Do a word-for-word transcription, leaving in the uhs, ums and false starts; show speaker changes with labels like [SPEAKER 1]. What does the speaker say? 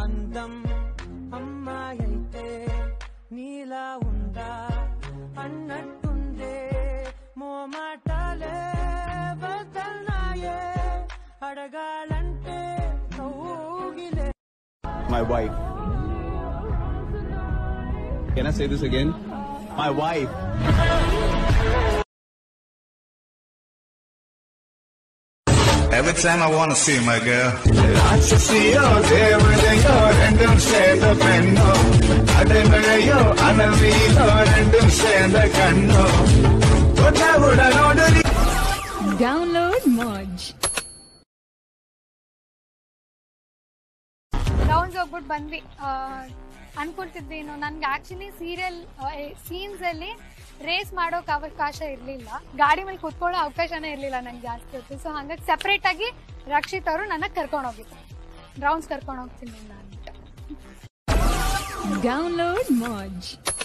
[SPEAKER 1] అందం అమ్మాయైతే నీలా ఉందా అన్నట్టుందే మోమాటాలే వదల్నాయే అడగాలంటే కౌగిలే.
[SPEAKER 2] My wife. Can I say this again? My wife.
[SPEAKER 3] Every time I wanna see my girl. Raksasiyo, devadayo, rendum senda penno. Ademalayo, anavilo, rendum senda kanno. Oda oda nodari.
[SPEAKER 4] Download Moj.
[SPEAKER 5] Rounds ಹೋಗ್ಬಿಟ್ಟು ಬಂದ್ವಿ. ಅನ್ಕೊಳ್ತಿದ್ದೇನು ನನ್ಗೆ actually serial scenes ಅಲ್ಲಿ race ಮಾಡೋಕೆ ಅವಕಾಶ ಇರಲಿಲ್ಲ, ಗಾಡಿ ಮೇಲೆ ಕುತ್ಕೊಳ್ಳೋ ಅವಕಾಶನೇ ಇರಲಿಲ್ಲ ನಂಗೆ ಜಾಸ್ತಿ ಹೊತ್ತು. ಸೊ ಹಂಗಾಗಿ ಸೆಪರೇಟ್ ಆಗಿ ರಕ್ಷಿತ್ ಅವರು ನನ್ನ ಕರ್ಕೊಂಡು ಹೋಗಿದ್ರು, ರೌಂಡ್ಸ್ ಕರ್ಕೊಂಡು ಹೋಗ್ತೀನಿ ನಾನು.
[SPEAKER 4] ಡೌನ್ಲೋಡ್ ಮೋಜ್.